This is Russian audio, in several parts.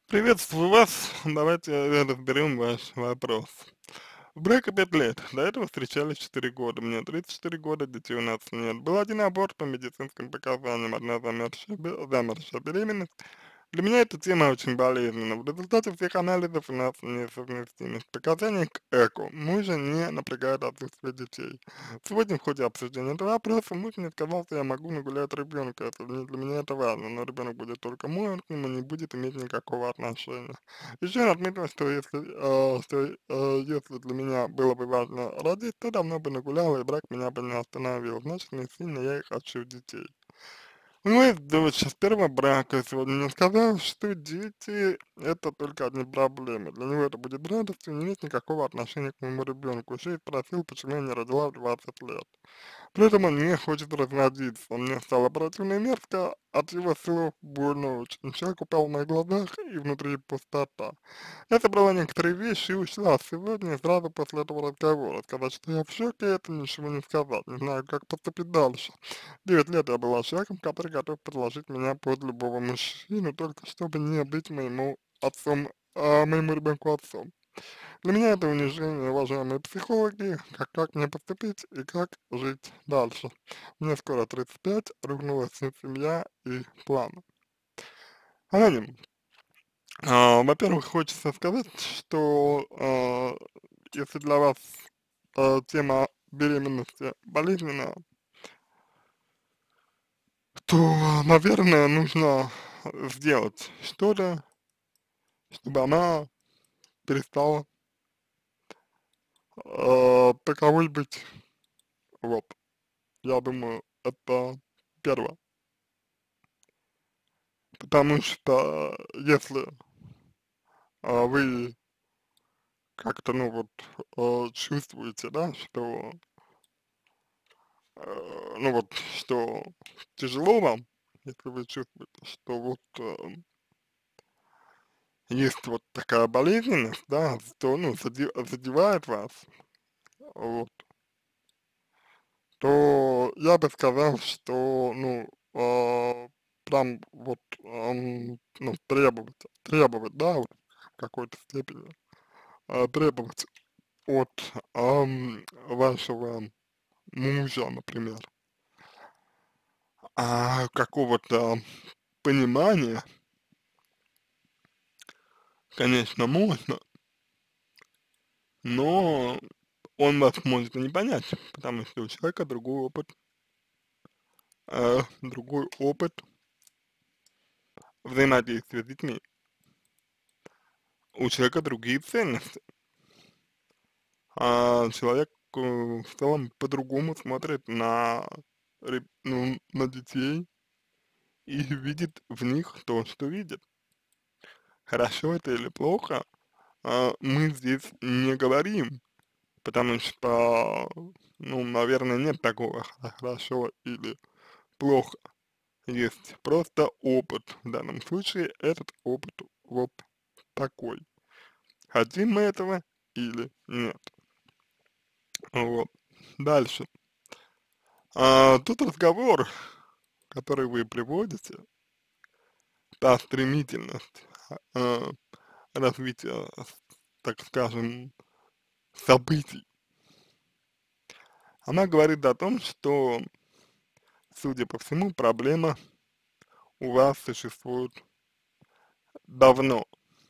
Приветствую вас. Давайте разберем ваш вопрос. В браке 5 лет. До этого встречались 4 года. Мне 34 года, детей у нас нет. Был один аборт по медицинским показаниям, одна замершая беременность. Для меня эта тема очень болезненна. В результате всех анализов у нас несовместимость показаний к ЭКО. Мужа не напрягает отсутствие детей. Сегодня в ходе обсуждения этого вопроса муж мне сказал, что я могу нагулять ребенка. Для меня это важно, но ребенок будет только мой, он к нему не будет иметь никакого отношения. Еще я отметил, что если для меня было бы важно родить, то давно бы нагулял, и брак меня бы не остановил. Значит, не сильно я и хочу детей. У него есть дочь с первого брака, сегодня мне сказал, что дети это только одни проблемы. Для него это будет радостью, не имеет никакого отношения к моему ребенку. Еще и спросил, почему я не родила в 20 лет. При этом он не хочет разводиться. Мне стало противно и мерзко от его слов больно очень. Человек упал в моих глазах и внутри пустота. Я собрала некоторые вещи и ушла сегодня, сразу после этого разговора. Сказать, что я в шоке, это ничего не сказать. Не знаю, как поступить дальше. 9 лет я была человеком, который готов предложить меня под любого мужчину, только чтобы не быть моему отцом, моему ребенку отцом. Для меня это унижение, уважаемые психологи, как мне поступить и как жить дальше. Мне скоро 35, рухнула семья и планы. Аноним. Во-первых, хочется сказать, что если для вас тема беременности болезненная, то, наверное, нужно сделать что-то, чтобы она перестала таковой быть. Вот, я думаю, это первое. Потому что если вы как-то, ну вот, чувствуете, да, что, ну вот, что тяжело вам, если вы чувствуете, что вот есть вот такая болезненность, да, что, ну, задевает вас, вот, то я бы сказал, что, ну, прям вот, ну, требовать, да, вот, в какой-то степени, требовать от вашего мужа, например, какого-то понимания, конечно, можно, но он вас может и не понять, потому что у человека другой опыт взаимодействия с детьми, у человека другие ценности, человек в целом по-другому смотрит ну, на детей и видит в них то, что видит. Хорошо это или плохо, мы здесь не говорим, потому что, ну, наверное, нет такого хорошо или плохо. Есть просто опыт. В данном случае этот опыт вот такой. Хотим мы этого или нет. Вот. Дальше. Тут разговор, который вы приводите, та стремительность а, развития, так скажем, событий, она говорит о том, что, судя по всему, проблема у вас существует давно,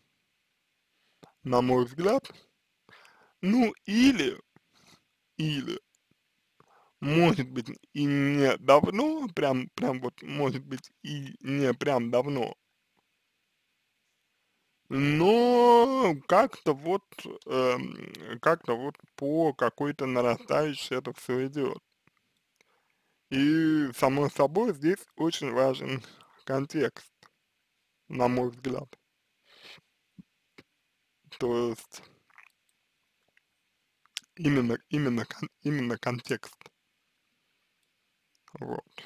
на мой взгляд. Ну, или, может быть, и не давно, прям вот, может быть, и не прям давно, но как-то вот по какой-то нарастающей это все идет. И, само собой, здесь очень важен контекст, на мой взгляд. То есть, именно контекст. Вот.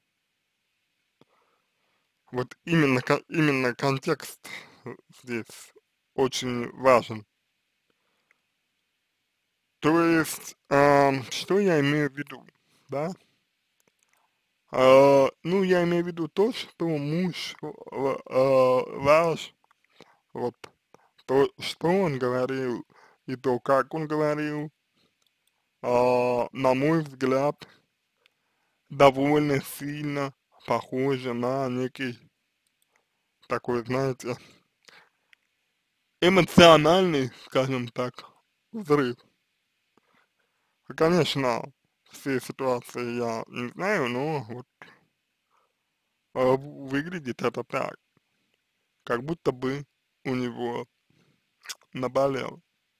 Вот именно контекст здесь очень важен. То есть, что я имею в виду, да? Ну, я имею в виду то, что муж ваш Вот то, что он говорил, и то, как он говорил, на мой взгляд, довольно сильно похоже на некий такой, знаете, эмоциональный, скажем так, взрыв. Конечно, все ситуации я не знаю, но вот выглядит это так, как будто бы у него наболело.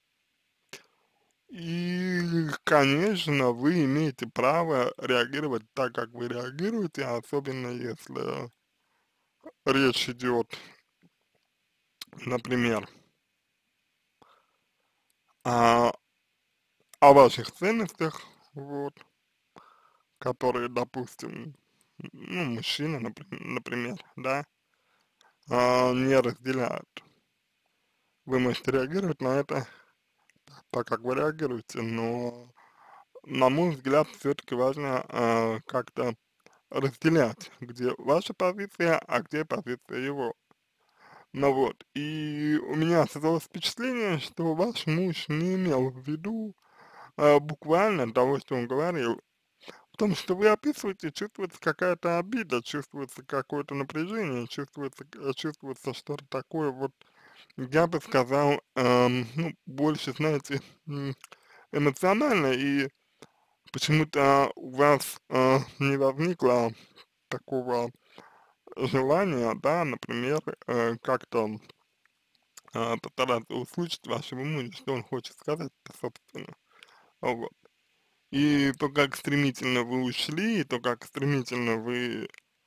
И, конечно, вы имеете право реагировать так, как вы реагируете, особенно если речь идет, например, о, о ваших ценностях, вот, которые, допустим, ну, мужчина, например, да, не разделяют. Вы можете реагировать на это так, как вы реагируете, но, на мой взгляд, все-таки важно как-то разделять, где ваша позиция, а где позиция его. Ну вот, и у меня создалось впечатление, что ваш муж не имел в виду буквально того, что он говорил. В том, что вы описываете, чувствуется какая-то обида, чувствуется какое-то напряжение, чувствуется что-то такое вот, я бы сказал, ну, больше, знаете, эмоционально, и почему-то у вас не возникло такого желания, да, например, как-то постараться услышать вашего мужа, что он хочет сказать-то, собственно, вот. И то, как стремительно вы ушли, и то, как стремительно вы,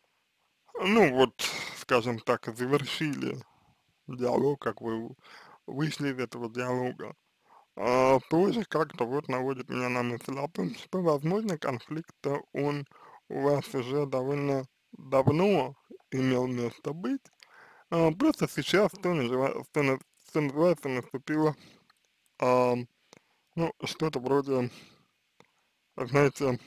ну вот, скажем так, завершили диалог, как вы вышли из этого диалога, тоже как-то вот наводит меня на мысль о том, что, возможно, конфликт-то он у вас уже довольно давно имел место быть, просто сейчас, что называется, наступило, а, ну, что-то вроде, знаете,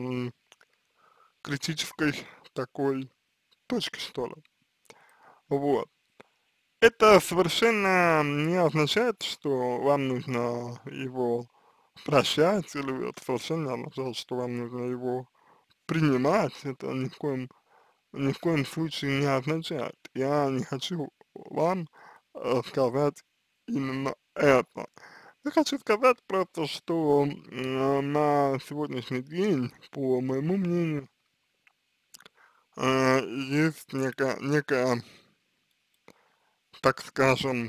критической такой точки, что ли. Вот. Это совершенно не означает, что вам нужно его прощать, или это совершенно не означает, что вам нужно его принимать. Это ни в коем случае не означает. Я не хочу вам сказать именно это. Я хочу сказать просто, что на сегодняшний день, по моему мнению, есть некая, так скажем,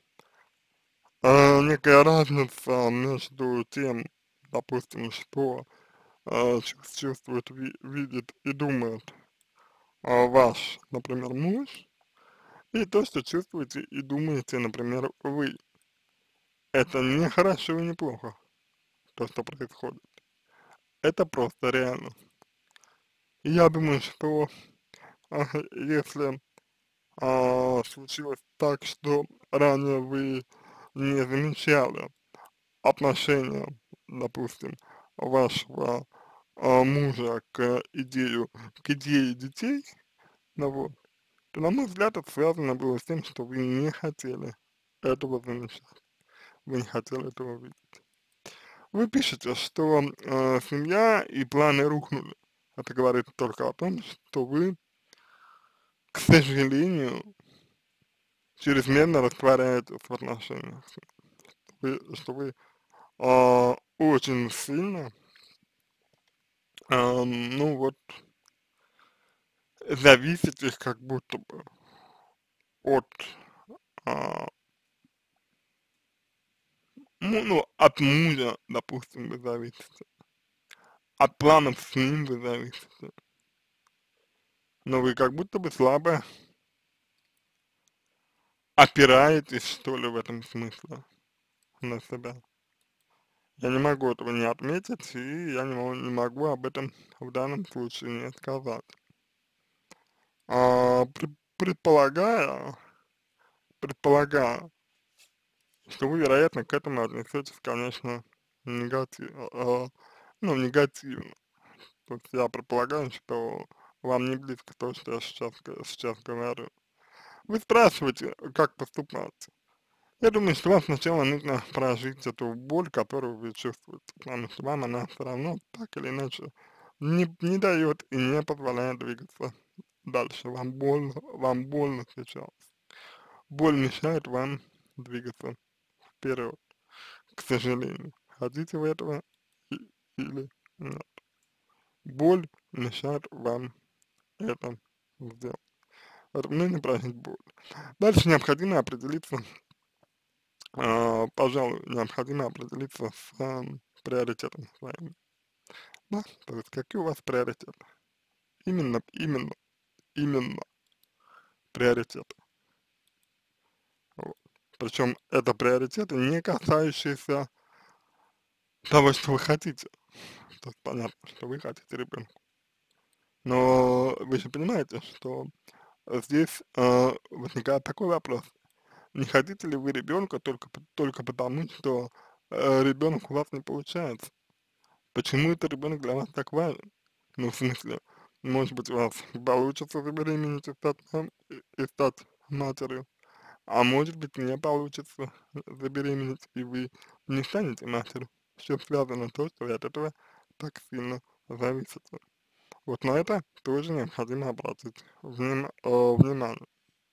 некая разница между тем, допустим, что чувствует, видит и думает ваш, например, муж, и то, что чувствуете и думаете, например, вы. Это не хорошо и не плохо, то, что происходит. Это просто реально. И я думаю, что если случилось так, что ранее вы не замечали отношения, допустим, вашего мужа к идее детей, ну вот, то, на мой взгляд, это связано было с тем, что вы не хотели этого замечать, вы не хотели этого видеть. Вы пишете, что семья и планы рухнули. Это говорит только о том, что вы, к сожалению, чрезмерно растворяетесь в отношениях. Что вы очень сильно, ну вот, зависите как будто бы от, а, ну, от мужа, допустим, вы зависите, от планов с ним вы зависите, но вы как будто бы слабо опираетесь, что ли, в этом смысле на себя. Я не могу этого не отметить, и я не могу об этом в данном случае не сказать. Предполагаю, что вы, вероятно, к этому отнесетесь, конечно, ну, негативно. То есть я предполагаю, что вам не близко то, что я сейчас говорю. вы спрашиваете, как поступать. Я думаю, что вам сначала нужно прожить эту боль, которую вы чувствуете, потому что вам она все равно так или иначе не дает и не позволяет двигаться дальше. Вам больно сейчас. Боль мешает вам двигаться вперед, к сожалению. Хотите вы этого или нет? Боль мешает вам это сделать. Поэтому нужно прожить боль. Дальше необходимо определиться, пожалуй, необходимо определиться с приоритетом своим. Да, то есть какие у вас приоритеты? Именно приоритеты. Вот. Причем это приоритеты, не касающиеся того, что вы хотите. То есть понятно, что вы хотите ребенка. Но вы же понимаете, что здесь возникает такой вопрос. Не хотите ли вы ребенка только потому, что ребенок у вас не получается? Почему этот ребенок для вас так важен? Ну, в смысле, может быть, у вас получится забеременеть и стать матерью, а может быть, не получится забеременеть, и вы не станете матерью. С чем связано то, что вы от этого так сильно зависите. Вот на это тоже необходимо обратить внимание.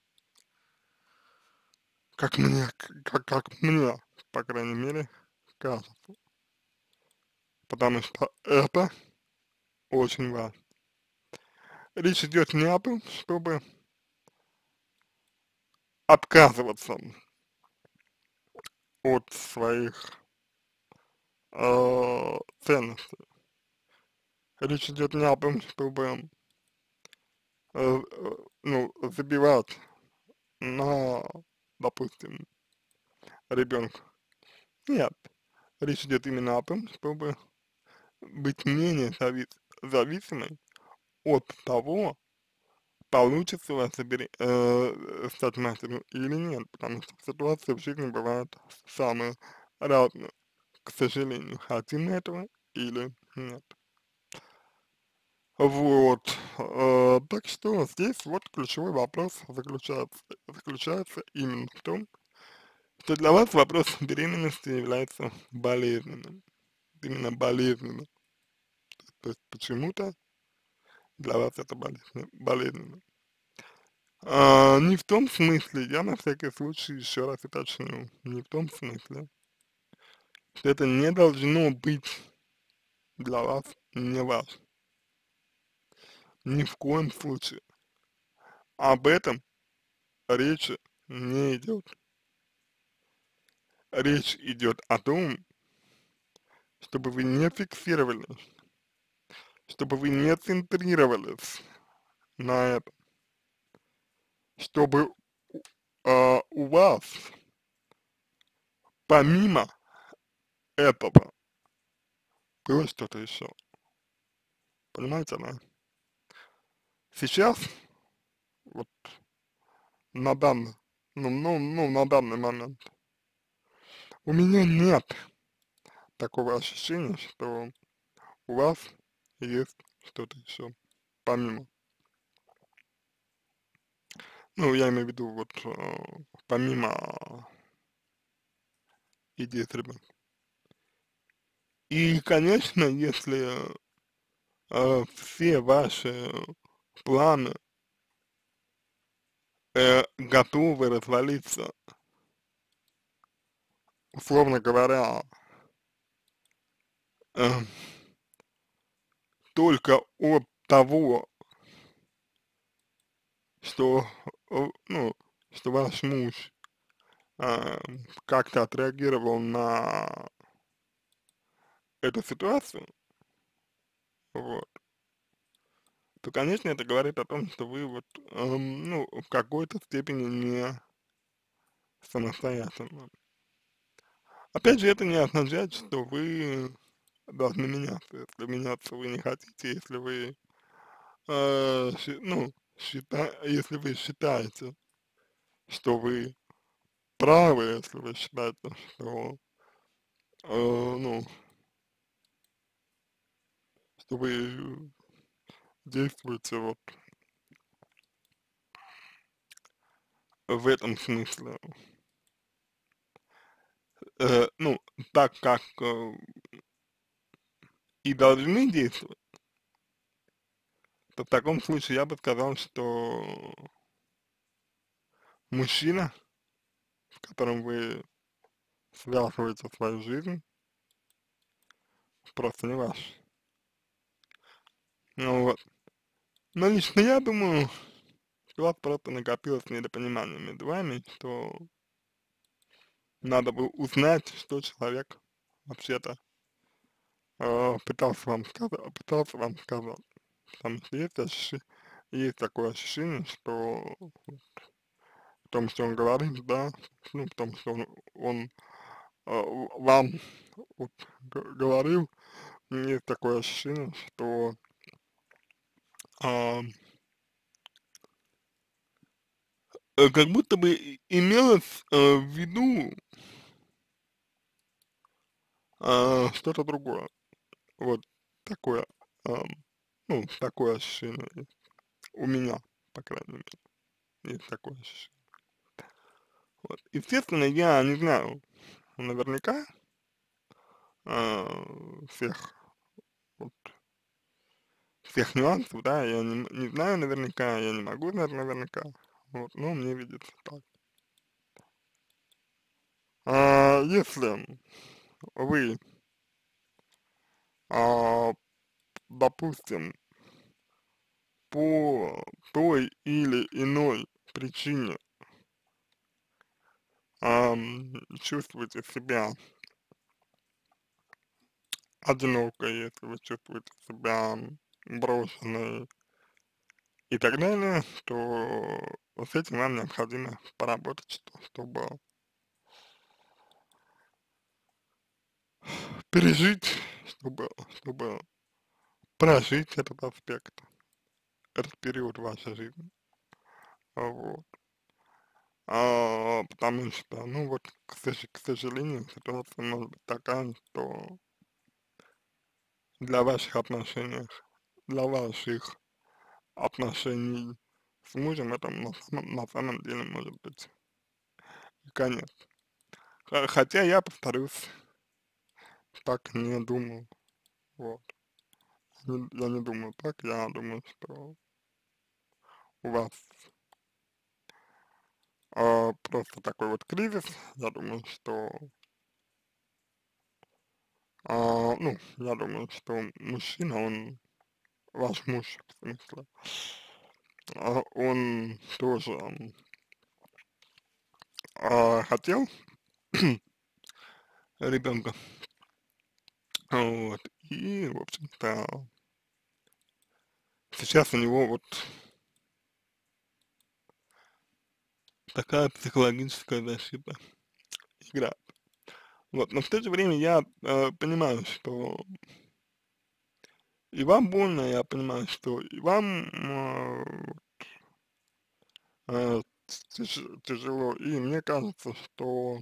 Как мне, по крайней мере, кажется. Потому что это очень важно. Речь идет не о том, чтобы отказываться от своих ценностей. Речь идет не о том, чтобы ну, забивать на, допустим, ребенка. Нет. Речь идет именно о том, чтобы быть менее зависимой от того, получится у вас стать матерью или нет, потому что ситуации в жизни бывают самые разные, к сожалению, хотим мы этого или нет. Вот, так что здесь вот ключевой вопрос заключается именно в том, что для вас вопрос беременности является болезненным, именно болезненным, то есть почему-то для вас это болезненно. Не в том смысле, я на всякий случай еще раз уточню, не в том смысле, что это не должно быть для вас не важно. Ни в коем случае. Об этом речи не идет. Речь идет о том, чтобы вы не фиксировались, чтобы вы не центрировались на этом, чтобы у вас помимо этого было что-то еще. Понимаете, да? Сейчас, вот на данный, на данный момент, у меня нет такого ощущения, что у вас есть что-то еще помимо. Ну, я имею в виду вот помимо идеи с ребенком. И, конечно, если все ваши планы готовы развалиться, условно говоря, э, только от того, что, ну, что ваш муж э, как-то отреагировал на эту ситуацию, вот, то, конечно, это говорит о том, что вы вот, ну, в какой-то степени не самостоятельны. Опять же, это не означает, что вы должны меняться. Если меняться вы не хотите, если вы, ну, если вы считаете, что вы правы, если вы считаете, что, ну, что вы действуете вот в этом смысле, ну, так как и должны действовать, то в таком случае я бы сказал, что мужчина, с которым вы связываете свою жизнь, просто не ваш. Ну вот. Но лично я думаю, что у вас просто накопилось недопонимание между вами, что надо бы узнать, что человек вообще-то пытался вам сказать. Потому что есть такое ощущение, что в том, что он говорит, да, ну, в том, что он вам вот, говорил, есть такое ощущение, что а, как будто бы имелось в виду что-то другое. Вот такое, ам, ну, такое ощущение есть. У меня, по крайней мере, есть такое ощущение. Вот. Естественно, я не знаю наверняка всех, вот, всех нюансов, да, я не знаю наверняка, я не могу знать наверняка, вот, но мне видится так. Если вы, а, допустим, по той или иной причине чувствуете себя одиноко, если вы чувствуете себя брошенной и так далее, то с этим вам необходимо поработать, чтобы пережить, чтобы прожить этот аспект, этот период вашей жизни. Вот. Потому что, ну вот, к сожалению, ситуация может быть такая, что для ваших отношений, для ваших отношений с мужем это на самом деле может быть конец. Хотя я повторюсь, так не думаю, вот. Я не думаю так, я думаю, что у вас просто такой вот кризис, я думаю, что, ну, я думаю, что мужчина, он, ваш муж, в смысле, он тоже хотел ребенка, вот, и, в общем-то, сейчас у него вот такая психологическая защита играет. Вот, но в то же время я понимаю, что и вам больно, я понимаю, что и вам тяжело, и мне кажется, что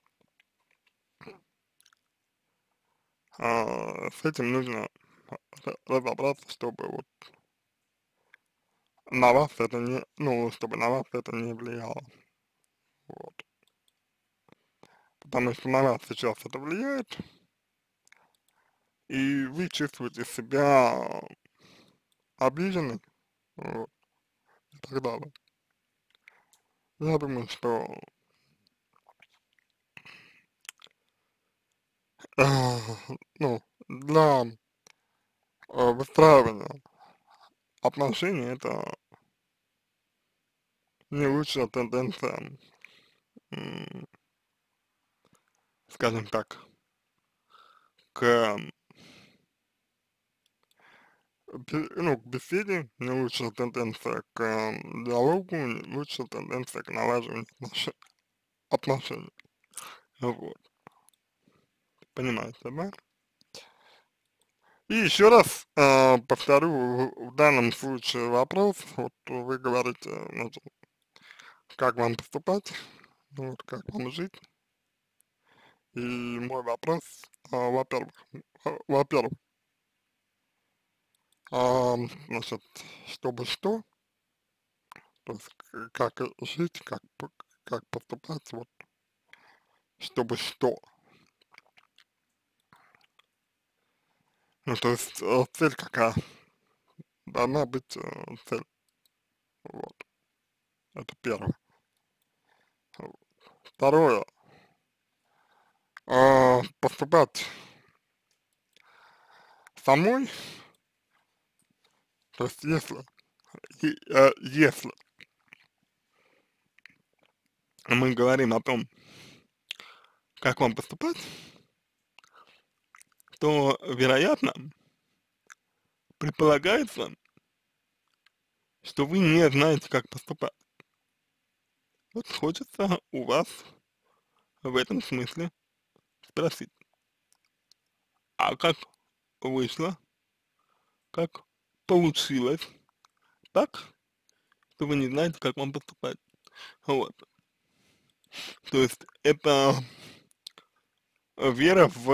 с этим нужно разобраться, чтобы вот на вас это не, ну, чтобы на вас это не влияло, вот. Потому что на вас сейчас это влияет, и вы чувствуете себя обиженным, вот, и так далее. Я думаю, что, э, ну, для выстраивания отношений это не лучшая тенденция, м, скажем так, к, ну, к беседе, не лучшая тенденция к диалогу, не лучшая тенденция к налаживанию отношений. Вот, понимаете, да? И еще раз повторю в данном случае вопрос, вот вы говорите, значит, как вам поступать, вот, как вам жить, и мой вопрос, во-первых, во-первых, значит, чтобы что, то есть как жить, как поступать, вот, чтобы что. Ну, то есть цель какая, должна быть цель, вот, это первое. Второе, поступать самой, то есть если мы говорим о том, как вам поступать, то, вероятно, предполагается, что вы не знаете, как поступать. Вот хочется у вас в этом смысле спросить, а как вышло, как получилось так, что вы не знаете, как вам поступать? Вот. То есть это вера в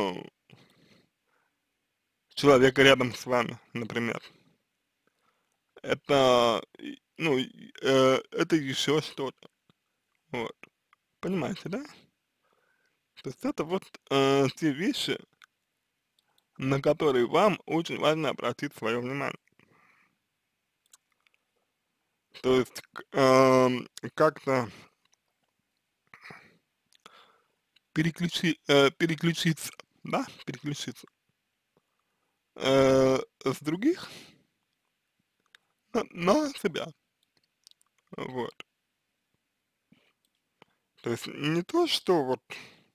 человека рядом с вами, например. Это, ну, это еще что-то. Вот. Понимаете, да? То есть это вот те вещи, на которые вам очень важно обратить свое внимание. То есть как-то переключиться, да, переключиться с других на себя. Вот. То есть не то, что вот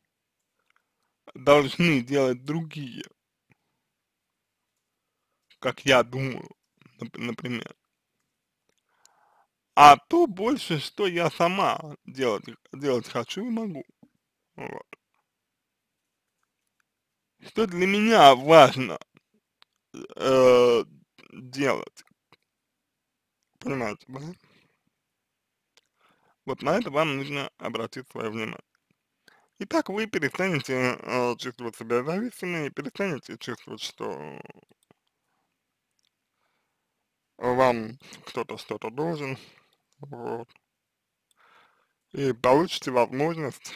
должны делать другие, как я думаю, например, а то больше, что я сама делать хочу и могу. Вот. Что для меня важно э, делать, понимаете, да? Вот на это вам нужно обратить свое внимание. И так вы перестанете чувствовать себя зависимыми, и перестанете чувствовать, что вам кто-то что-то должен, вот, и получите возможность,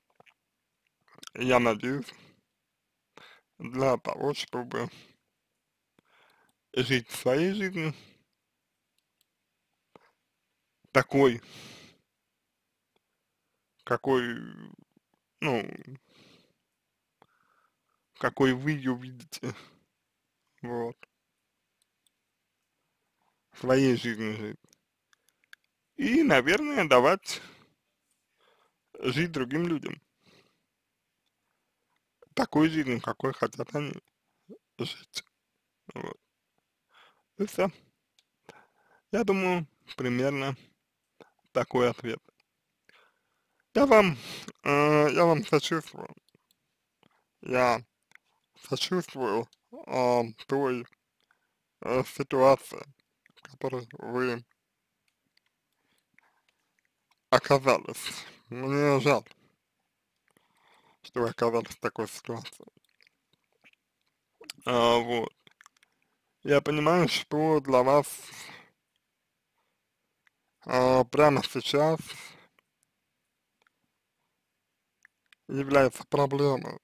я надеюсь, для того, чтобы жить своей жизнью такой, какой, ну, какой вы ее видите, вот, своей жизнью жить. И, наверное, давать жить другим людям такой жизнью, какой хотят они жить. Вот. И все. Я думаю, примерно такой ответ. Я вам сочувствую. Я сочувствую той ситуации, в которой вы оказались. Мне жаль, что вы оказались в такой ситуации. Вот. Я понимаю, что для вас прямо сейчас является проблемой.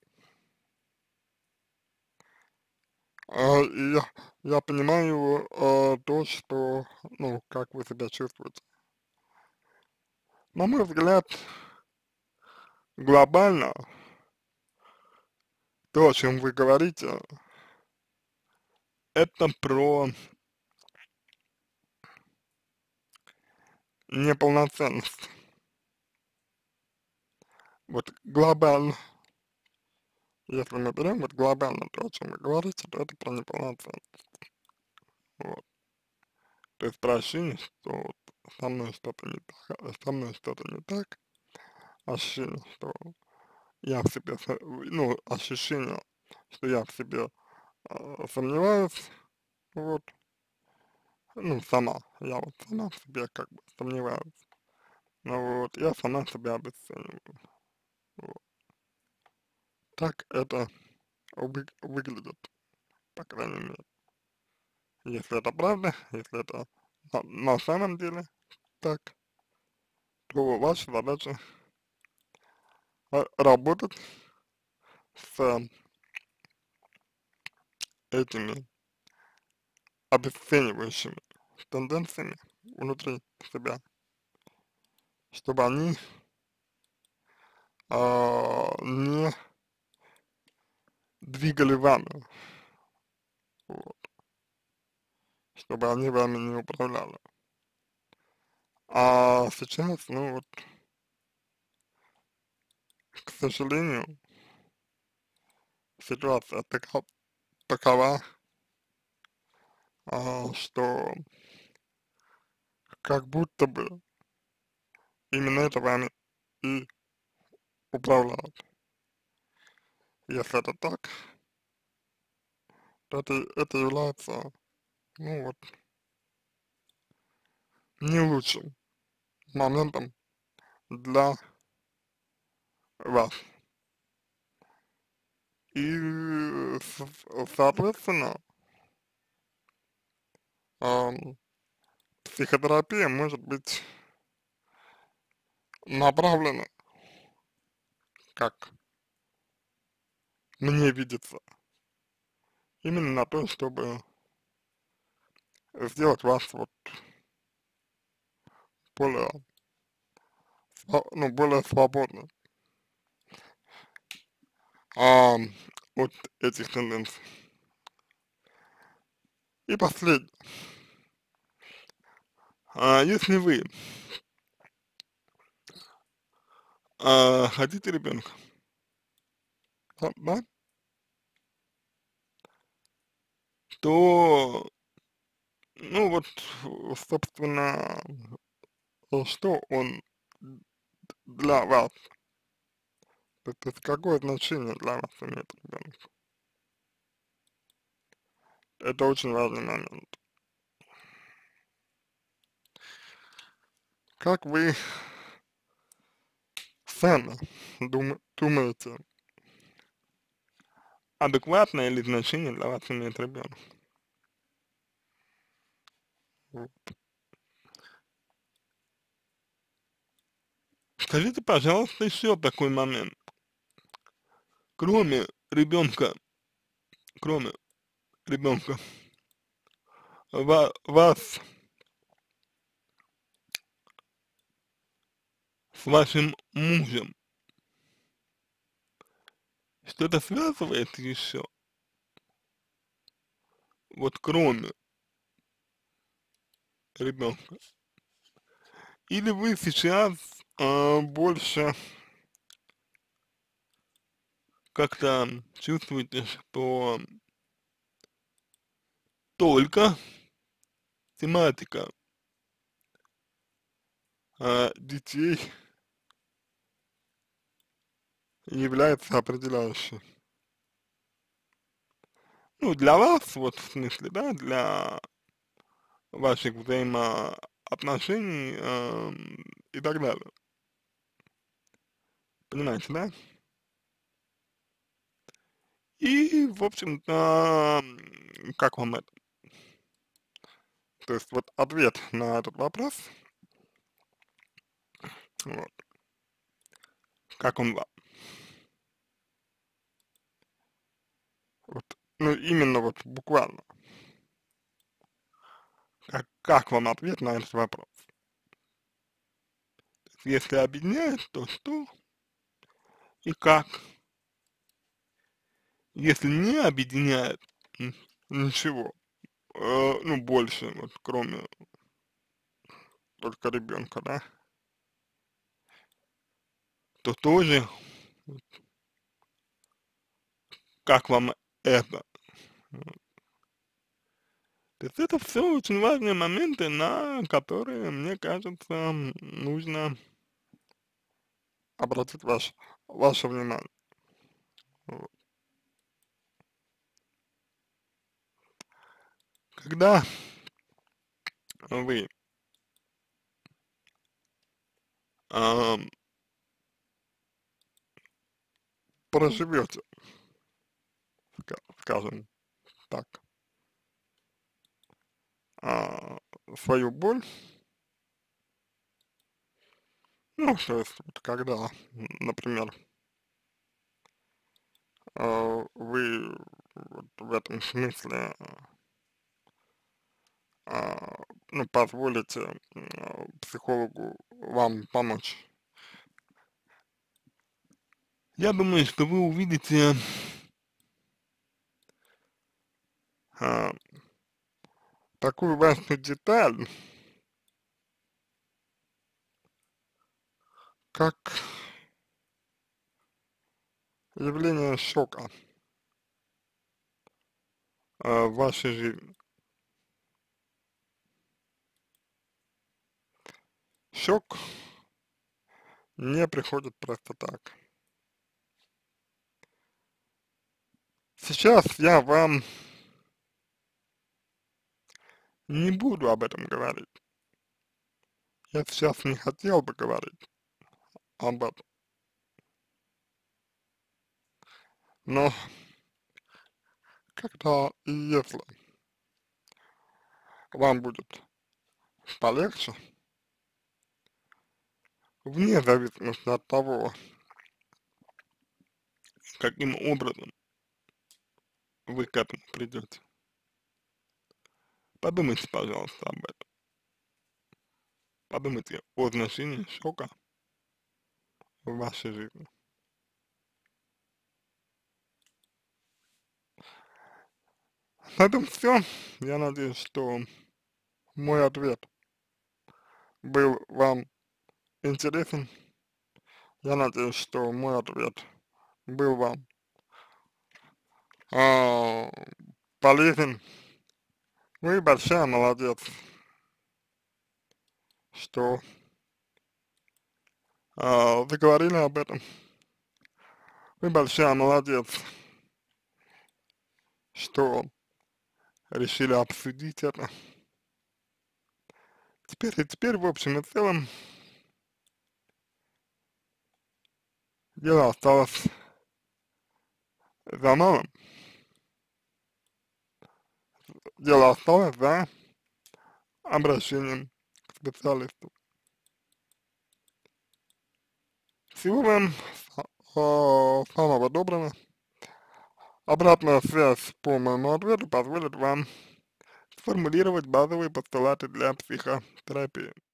И я понимаю то, что, ну, как вы себя чувствуете. На мой взгляд, глобально, то, о чем вы говорите, это про неполноценность. Вот глобально, если мы берем вот глобально то, о чем вы говорите, то это про неполноценность. Вот. То есть про ощущение, что вот со мной что-то не так, со мной что-то не так, ощущение, что я в себе, ну, ощущение, что я в себе сомневаюсь, вот, ну, я вот сама в себе как бы сомневаюсь, ну, вот, я сама себя обесцениваю, вот. Так это выглядит, по крайней мере. Если это правда, если это на самом деле так, то ваша задача работать с этими обесценивающими тенденциями внутри себя, чтобы они не двигали вами, вот, чтобы они вами не управляли. А сейчас, ну вот, к сожалению, ситуация такова, что как будто бы именно это вами и управляет. Если это так, то это является, ну вот, не лучшим моментом для вас. И, соответственно, ам, психотерапия может быть направлена, как мне видится, именно на то, чтобы сделать вас вот более, ну, более свободным от этих тенденций. И последнее. Если вы хотите ребенка, да, то, ну вот, собственно, что он для вас, то есть какое значение для вас имеет ребенок? Это очень важный момент. Как вы сами думаете, адекватное ли значение для вас имеет ребенок? Вот. Скажите, пожалуйста, еще такой момент. Кроме ребенка, кроме ребенка, вас с вашим мужем что-то связывает еще, вот кроме ребенка? Или вы сейчас больше как-то чувствуете, что только тематика детей является определяющей? Ну, для вас, вот в смысле, да, для ваших взаимоотношений и так далее. Понимаете, да? И, в общем-то, как вам это? То есть вот ответ на этот вопрос, вот, как он вам? Вот, ну, именно вот буквально, как вам ответ на этот вопрос? Если объединяет, то что и как? Если не объединяет, ничего, ну, больше, вот, кроме только ребенка, да, то тоже, как вам это? То есть это все очень важные моменты, на которые, мне кажется, нужно обратить ваше внимание. Вот. Когда вы ам, проживете, скажем так, свою боль, Ну, то есть, вот когда, например, вы вот в этом смысле, ну, позволите психологу вам помочь. Я думаю, что вы увидите а, такую важную деталь, как явление шока в вашей жизни. Шок не приходит просто так. Сейчас я вам не буду об этом говорить. Я сейчас не хотел бы говорить об этом. Но когда и если вам будет полегче, вне зависимости от того, каким образом вы к этому придете, подумайте, пожалуйста, об этом. Подумайте о значении шока в вашей жизни. На этом все. Я надеюсь, что мой ответ был вам интересен. Я надеюсь, что мой ответ был вам а, полезен. Вы большая молодец, что заговорили об этом. Вы большая молодец, что решили обсудить это. Теперь, в общем и целом, дело осталось за малым. Дело осталось за обращением к специалисту. Всего вам самого доброго. Обратная связь по моему ответу позволит вам сформулировать базовые постулаты для психотерапии.